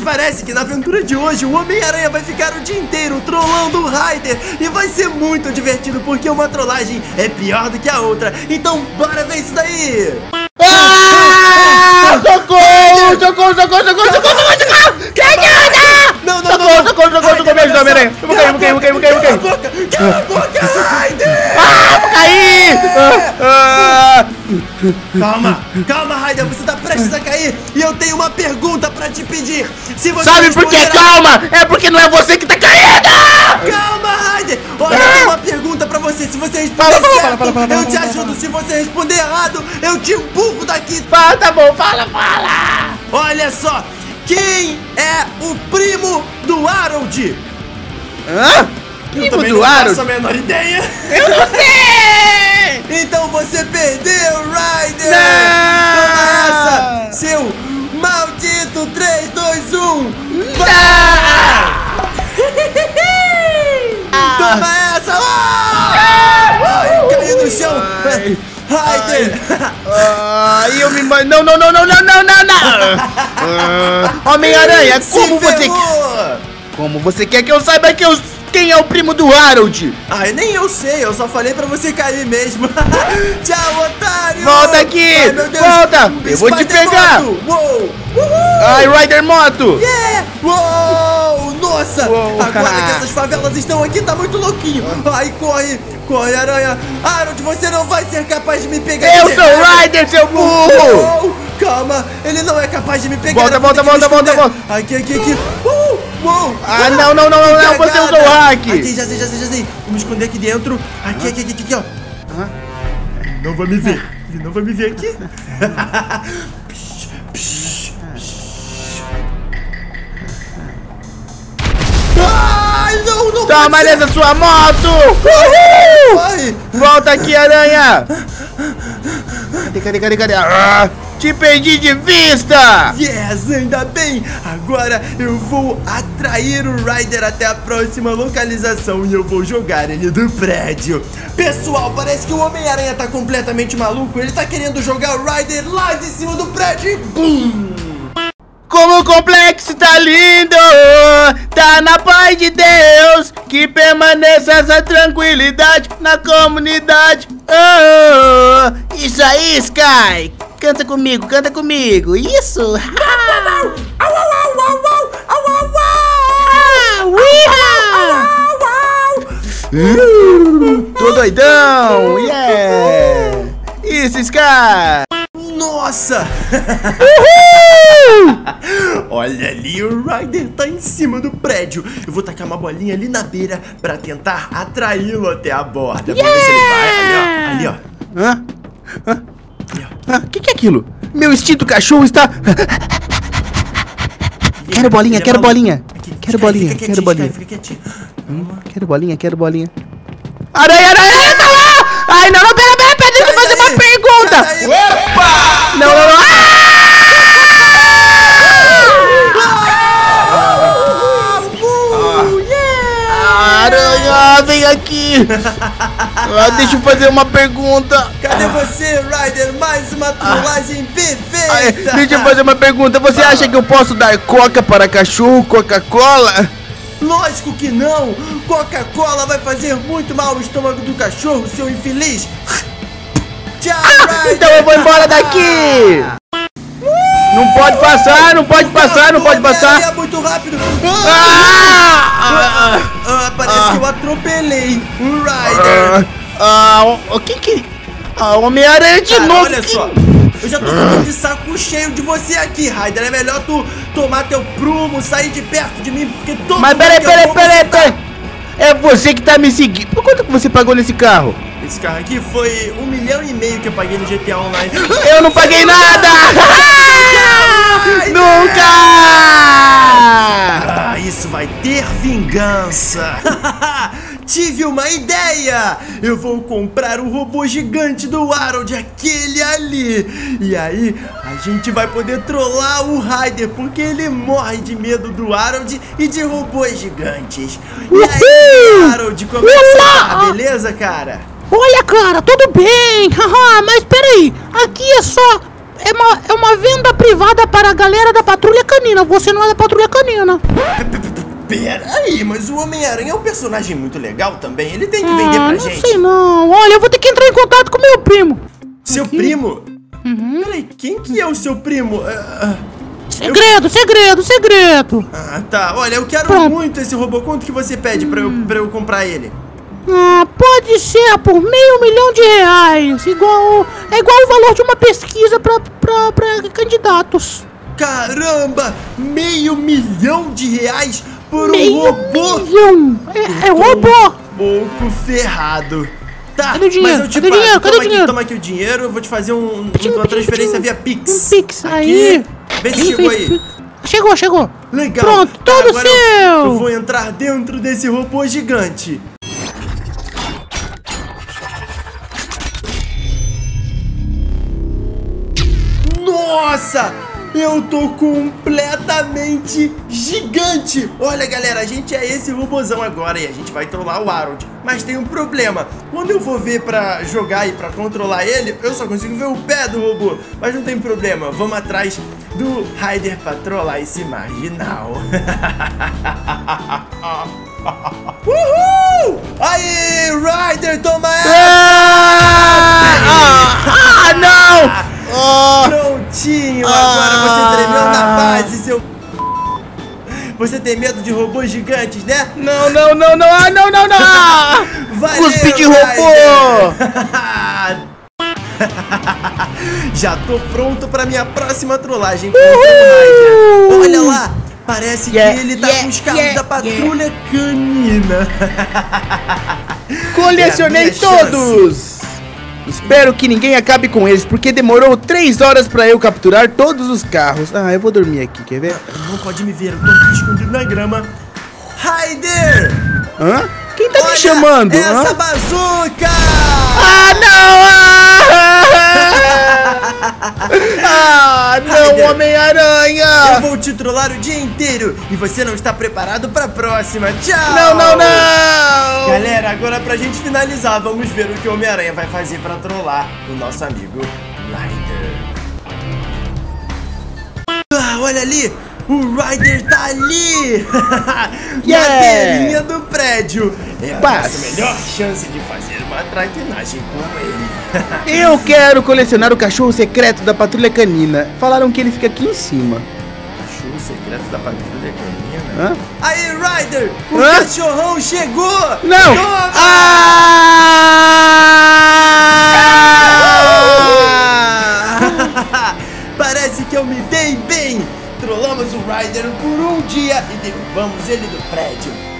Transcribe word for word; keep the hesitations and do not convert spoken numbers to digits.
parece que na aventura de hoje o Homem-Aranha vai ficar o dia inteiro trollando o Ryder. E vai ser muito divertido, porque uma trollagem é pior do que a outra. Então bora ver isso daí! Ah! Socorro! Socorro, socorro, socorro, socorro, socorro! Que ajuda! Não, não, não! Socorro, socorro, socorro, socorro, me ajuda, Homem-Aranha! Eu vou cair, vou cair, vou cair, vou cair, vou cair! Cala a boca! Cala a boca, Ryder! Ah, vou cair! Ah, ah. Calma, calma, Ryder, você tá prestes a cair. E eu tenho uma pergunta pra te pedir. Se você Sabe por que? responder a- Calma! É porque não é você que tá caindo! Calma, Ryder! Olha, eu tenho uma pergunta pra você. Se você responder Fala, fala, certo, fala, fala, fala, eu fala, te fala, ajudo. Se você responder errado, eu te empurro daqui. Fala, tá bom, fala, fala! Olha só, quem é o primo do Harold? Hã? Eu Primo também do não Harold? faço a menor ideia. Eu não sei! Então você perdeu, Ryder! Não! Toma essa, seu maldito três, dois, um! Vai! Toma essa! Ah! Ai, caí no chão! Ai. Ryder! Ah, eu me man... Não, não, não, não, não, não, não, não! Ah, Homem-Aranha, como Se você... ferrou! Como você quer que eu saiba que eu... quem é o primo do Harold? Ai, nem eu sei, eu só falei pra você cair mesmo. Tchau, otário! Volta aqui! Ai, meu Deus. Volta! Eu vou te Spider pegar! Moto. Uou! Uhul! Ai, Ryder Moto! Yeah! Uou! Nossa! Uou. Agora que essas favelas estão aqui, tá muito louquinho. Ai, corre! Corre, aranha! Harold, você não vai ser capaz de me pegar! Eu de sou verdade. o Ryder, seu burro! Uou! Calma! Ele não é capaz de me pegar! Volta, eu vou volta, ter que me volta, volta, esconder. volta. Aqui, aqui, aqui! Uh! Uou! Ah, não, não, não, não, não, Que você cagada. usou o hack! Aqui, já sei, já sei, já sei! Vou me esconder aqui dentro! Aqui, aqui, aqui, aqui, aqui, ó! Ele não vai me ver! Ele não vai me ver aqui! Psh, psh, psh. Ai, não, não Toma pode ser. nessa sua moto! Uhul! Ai. Volta aqui, aranha! Cadê, cadê, cadê, cadê? Ah, te perdi de vista! Yes, ainda bem! Agora eu vou atrair o Ryder até a próxima localização e eu vou jogar ele do prédio. Pessoal, parece que o Homem-Aranha tá completamente maluco. Ele tá querendo jogar o Ryder lá de cima do prédio e BUM! Como o complexo tá lindo, tá na paz de Deus, que permaneça essa tranquilidade na comunidade. Oh, isso aí, Sky. Canta comigo, canta comigo. Isso. Uh, tô doidão. Yeah. Isso, Sky. Nossa! Olha ali, o Ryder tá em cima do prédio. Eu vou tacar uma bolinha ali na beira pra tentar atraí-lo até a borda. Vamos ver se ele vai. Ali, ó. Ali, ó. Hã? Hã? Hã? Que que é aquilo? Meu instinto cachorro está... Quero bolinha, Ele é quero maluco. bolinha. Aqui, Quero Sky, bolinha, fica quero quietinho, bolinha. Sky, fica quietinho. Hum, quero bolinha, quero bolinha. Aranha, aranha, aranha, tá lá! Ai, não, não, pera, pera, pera, deixa eu Sai fazer daí, uma pergunta! sai daí. Opa! Não, não, não. Ah! Aranha, vem aqui! Ah, deixa eu fazer uma pergunta. Cadê você, Ryder? Mais uma trollagem perfeita! Ai, deixa eu fazer uma pergunta. Você acha que eu posso dar coca para cachorro, Coca-Cola? Lógico que não! Coca-Cola vai fazer muito mal ao estômago do cachorro, seu infeliz! Tchau, Ryder! Então eu vou embora daqui! Não pode passar, não pode passar, não pode passar! É muito rápido! Ah! Ah, ah, parece Ah. que eu atropelei o Ryder! Ah, o que que... Ah, Homem-Aranha de Cara, novo! olha que- só! Eu já tô ficando de saco cheio de você aqui, Ryder! É melhor tu tomar teu prumo, sair de perto de mim, porque todo Mas mundo peraí, que eu peraí, vou peraí, visitar- peraí! É você que tá me seguindo! Por quanto que você pagou nesse carro? Esse carro aqui foi um milhão e meio que eu paguei no G T A Online. Eu não paguei nada! Nunca! Ah, isso vai ter vingança! Tive uma ideia! Eu vou comprar o robô gigante do Harold, aquele ali! E aí, a gente vai poder trollar o Ryder, porque ele morre de medo do Harold e de robôs gigantes. E aí, Harold, como é que você tá? Beleza, cara? Olha, cara, tudo bem, haha, mas peraí, aqui é só, é uma, é uma venda privada. privada para a galera da Patrulha Canina. Você não é da Patrulha Canina. Pera aí, mas o Homem-Aranha é um personagem muito legal também. Ele tem que vender ah, pra não gente. Não sei não. Olha, eu vou ter que entrar em contato com meu primo. Seu Aqui. primo? Uhum. Peraí, quem que é o seu primo? Uh, segredo, eu... segredo, segredo. Ah, tá. Olha, eu quero Pronto. muito esse robô. Quanto que você pede hum. pra, eu, pra eu comprar ele? Ah, pode ser por meio milhão de reais. Igual, é igual o valor de uma pesquisa pra, pra, pra candidatos. Caramba! Meio milhão de reais por meio um robô? Milhão. É, é robô. Um pouco ferrado. Tá, cadê o dinheiro? mas eu te cadê pago. dinheiro? Cadê toma, dinheiro? Aqui, toma aqui o dinheiro. Eu vou te fazer um, Pim, uma pim, transferência pim, via Pix. Um Pix, aqui. aí. Vê se Quem chegou fez aí. Pix? Chegou, chegou. Legal. Pronto, tá, todo agora seu. Eu, eu vou entrar dentro desse robô gigante. Nossa! Eu tô completamente gigante! Olha, galera, a gente é esse robozão agora e a gente vai trollar o Harold. Mas tem um problema. Quando eu vou ver pra jogar e pra controlar ele, eu só consigo ver o pé do robô. Mas não tem problema, vamos atrás do Ryder pra trollar esse marginal. Uhul! Aí, Ryder, toma essa! Ah, ah, não! Oh. Prontinho, agora ah. você tremeu na base, seu... Você tem medo de robôs gigantes, né? Não, não, não, não, ah, não, não, não! Valeu, cuspe de robô! Já tô pronto pra minha próxima trollagem com o Ryder. Olha lá, parece yeah, que ele tá yeah, com os carros yeah, da Patrulha yeah. Canina. Colecionei é todos! Chance. Espero que ninguém acabe com eles, porque demorou três horas pra eu capturar todos os carros. Ah, eu vou dormir aqui, quer ver? Não pode me ver, eu tô aqui escondido na grama. Ryder! Hã? Quem tá Olha me chamando? essa Hã? bazuca! Ah, não! Ah, não, Homem-Aranha! Eu vou te trollar o dia inteiro e você não está preparado pra próxima. Tchau! Não, não, não! Galera, agora pra gente finalizar, vamos ver o que o Homem-Aranha vai fazer pra trollar o nosso amigo Ryder. Ah, olha ali! O Ryder tá ali! Yeah. Na telinha do prédio! É a Paz. nossa melhor chance de fazer uma traquinagem com ele. Eu quero colecionar o cachorro secreto da Patrulha Canina. Falaram que ele fica aqui em cima. Cachorro secreto da Patrulha Canina? Hã? Aí, Ryder! O Hã? cachorrão chegou! Não! Toma! Ah! Parece que eu me dei bem! Trollamos o Ryder por um dia e derrubamos ele do prédio.